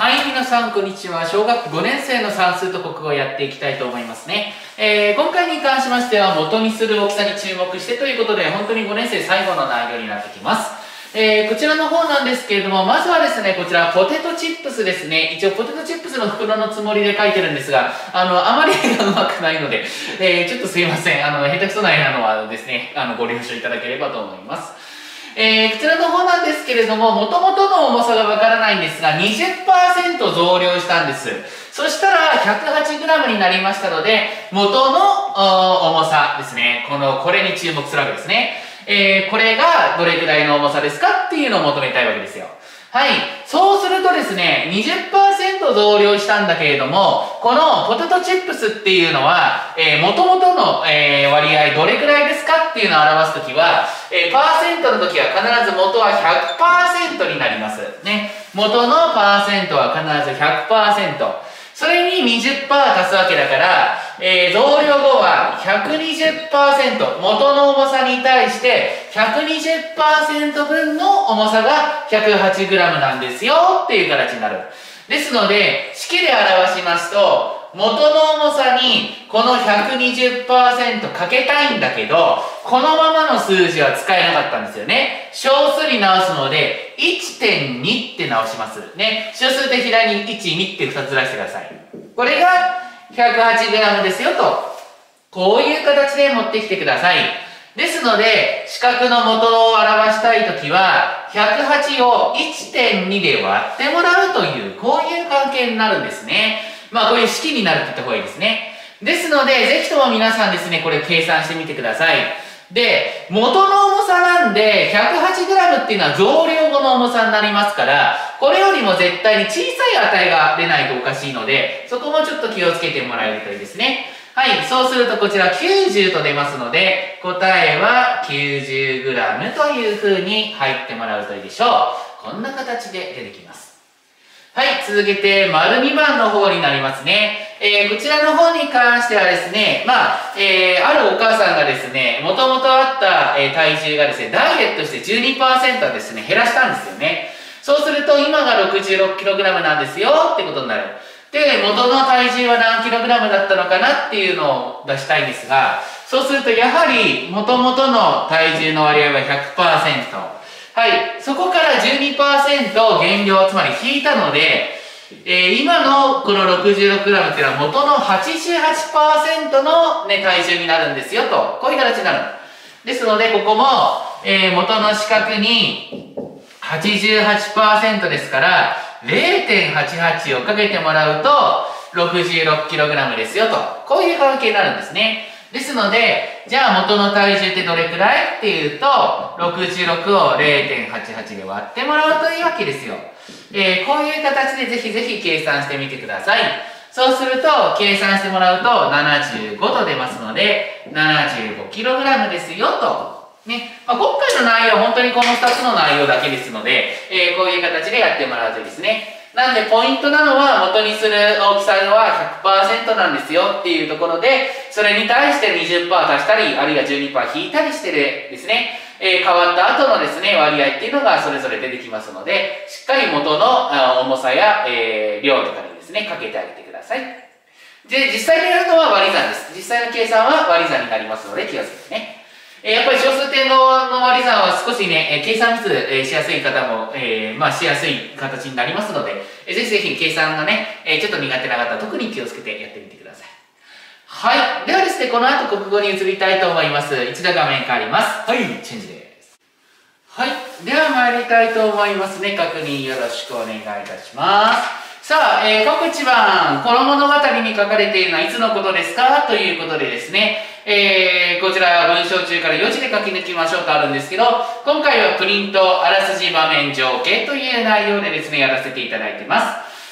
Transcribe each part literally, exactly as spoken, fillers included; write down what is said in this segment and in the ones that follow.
はい、皆さん、こんにちは。小学ごねん生の算数と国語をやっていきたいと思いますね。えー、今回に関しましては、元にする大きさに注目してということで、本当にごねん生最後の内容になってきます。えー、こちらの方なんですけれども、まずはですね、こちら、ポテトチップスですね。一応、ポテトチップスの袋のつもりで書いてるんですが、あの、あまり絵が上手くないので、えー、ちょっとすいません。あの、下手くそな絵なのはですね、あの、ご了承いただければと思います。えー、こちらの方なんですけれども、元々の重さがわからないんですが、にじゅっパーセント 増量したんです。そしたら ひゃくはちグラム になりましたので、元の重さですね。この、これに注目するわけですね。えー、これがどれくらいの重さですかっていうのを求めたいわけですよ。はい。そうするとですね、にじゅっパーセント 増量したんだけれども、このポテトチップスっていうのは、えー、元々の、えー、割合どれくらいですかっていうのを表すときは、えー、パーセントの時は必ず元は ひゃくパーセント になります。ね。元のパーセントは必ず ひゃくパーセント。それに にじゅっパーセント 足すわけだから、えー、増量後は ひゃくにじゅっパーセント。元の重さに対して ひゃくにじゅっパーセント 分の重さが ひゃくはちグラム なんですよっていう形になる。ですので、式で表しますと、元の重さにこの ひゃくにじゅっパーセント かけたいんだけど、このままの数字は使えなかったんですよね。小数に直すので いってんに って直します。ね。小数手左にいち、にってふたつずらしてください。これが ひゃくはちグラム ですよと。こういう形で持ってきてください。ですので、四角の元を表したいときは、ひゃくはちを いってんに で割ってもらうという、こういう関係になるんですね。まあ、こういう式になるって言った方がいいですね。ですので、ぜひとも皆さんですね、これ計算してみてください。で、元の重さなんで、ひゃくはちグラム っていうのは増量後の重さになりますから、これよりも絶対に小さい値が出ないとおかしいので、そこもちょっと気をつけてもらえるといいですね。はい、そうするとこちらきゅうじゅうと出ますので、答えは きゅうじゅうグラム という風に入ってもらうといいでしょう。こんな形で出てきます。はい、続けて、丸にばんの方になりますね。えー、こちらの方に関してはですね、まあ、えー、あるお母さんがですね、もともとあった、えー、体重がですね、ダイエットして じゅうにパーセント ですね、減らしたんですよね。そうすると、今が ろくじゅうろくキログラム なんですよってことになる。で、元の体重は何キログラムだったのかなっていうのを出したいんですが、そうすると、やはり、元々の体重の割合は ひゃくパーセント。はい。そこから じゅうにパーセント 減量、つまり引いたので、えー、今のこの ろくじゅうろくグラム っていうのは元の はちじゅうはちパーセント の、ね、体重になるんですよと。こういう形になる。ですので、ここも、えー、元の四角に はちじゅうはちパーセント ですから、れいてんはちはち をかけてもらうと ろくじゅうろくキログラム ですよと。こういう関係になるんですね。ですので、じゃあ元の体重ってどれくらいっていうと、ろくじゅうろくを れいてんはちはち で割ってもらうというわけですよ。えー、こういう形でぜひぜひ計算してみてください。そうすると、計算してもらうとななじゅうごと出ますので、ななじゅうごキログラム ですよと。ね。まあ、今回の内容は本当にこのふたつの内容だけですので、えー、こういう形でやってもらうといいですね。なんでポイントなのは元にする大きさは ひゃくパーセント なんですよっていうところで、それに対して にじゅっパーセント 足したり、あるいは じゅうにパーセント 引いたりしてですね、えー、変わった後のですね、割合っていうのがそれぞれ出てきますので、しっかり元の重さや、えー、量とかにですね、かけてあげてください。で、実際にやるのは割り算です。実際の計算は割り算になりますので気をつけてね。えー、やっぱり小数点の割り算は少しね、計算ミス、えー、しやすい方も、えー、まあしやすい形になりますので、えー、ぜひぜひ計算がね、えー、ちょっと苦手な方は特に気をつけてやってみてください。はい。ではですね、この後国語に移りたいと思います。一度画面変わります。はい、チェンジです。はい。では参りたいと思いますね。確認よろしくお願いいたします。さあ、えー、各一番、この物語に書かれているのはいつのことですかということでですね、えー、こちら文章中からよじで書き抜きましょうとあるんですけど、今回はプリント、あらすじ、場面、情景という内容でですね、やらせていただいてます。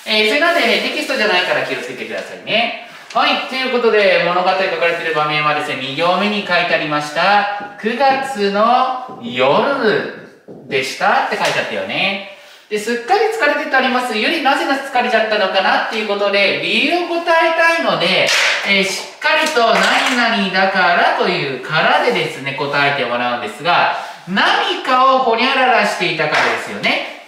えー、それなんでね、テキストじゃないから気をつけてくださいね。はい、ということで、物語書かれている場面はですね、に行目に書いてありました。くがつの夜でしたって書いてあったよね。で、すっかり疲れてとあります。よりなぜ疲れちゃったのかなっていうことで、理由を答えたいので、えー、しっかりと何々だからというからでですね、答えてもらうんですが、何かをほにゃららしていたからですよね。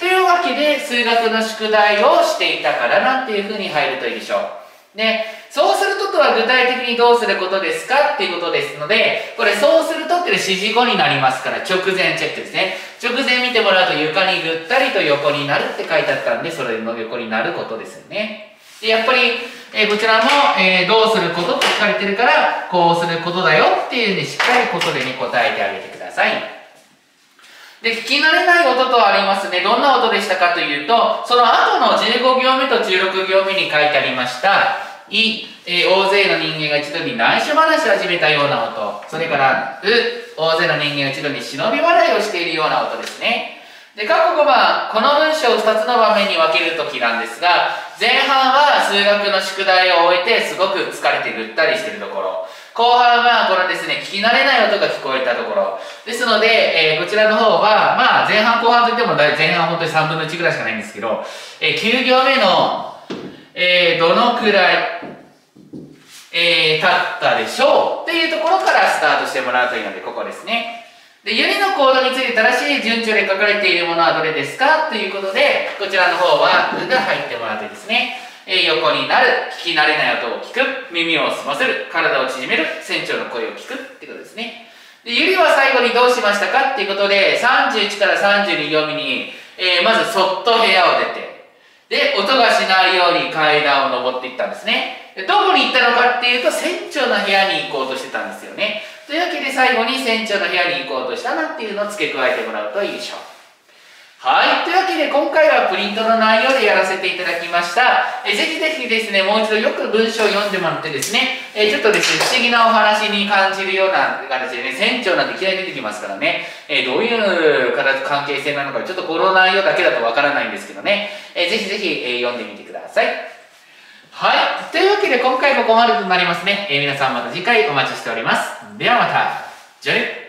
というわけで、数学の宿題をしていたからなんていうふうに入るといいでしょう。で、そうするととは具体的にどうすることですかっていうことですので、これそうするとっていうのは指示語になりますから、直前チェックですね。直前見てもらうと床にぐったりと横になるって書いてあったんで、それの横になることですよね。で、やっぱり、えー、こちらも、えー、どうすることって書かれてるから、こうすることだよっていうんで、しっかりことでに答えてあげてください。で、聞き慣れない音とありますね。どんな音でしたかというと、その後のじゅうご行目とじゅうろく行目に書いてありました、い、えー、大勢の人間が一度に内緒話し始めたような音。それから、う、大勢の人間が一度に忍び笑いをしているような音ですね。で、過去ごばん、この文章をふたつの場面に分けるときなんですが、前半は数学の宿題を終えてすごく疲れてぐったりしているところ。後半はこのですね、聞き慣れない音が聞こえたところ。ですので、えー、こちらの方は、まあ前半後半といっても前半本当にさんぶんのいちぐらいしかないんですけど、えー、きゅう行目の、えー、どのくらい、えー、経ったでしょうっていうところからスタートしてもらうといいので、ここですね。で、ユニのコードについて正しい順序で書かれているものはどれですかということで、こちらの方は、うが入ってもらってですね、えー、横になる、聞き慣れない音を聞く、耳を澄ませる、体を縮める、船長の声を聞くってことですね。で、ユリは最後にどうしましたかっていうことで、さんじゅういちからさんじゅうに行目に、えー、まずそっと部屋を出て、で、音がしないように階段を登っていったんですね。で、どこに行ったのかっていうと、船長の部屋に行こうとしてたんですよね。というわけで最後に船長の部屋に行こうとしたなっていうのを付け加えてもらうといいでしょう。はい。というわけで今回はプリントの内容でやらせていただきました。えぜひぜひですね、もう一度よく文章を読んでもらってですね、えちょっとですね、不思議なお話に感じるような形でね、船長なんていきなり出てきますからね、えどういう形関係性なのか、ちょっとこの内容だけだとわからないんですけどね、えぜひぜひ、え読んでみてください。はい。というわけで今回ここまでとなりますね。えー、皆さんまた次回お待ちしております。ではまた。じゃあね。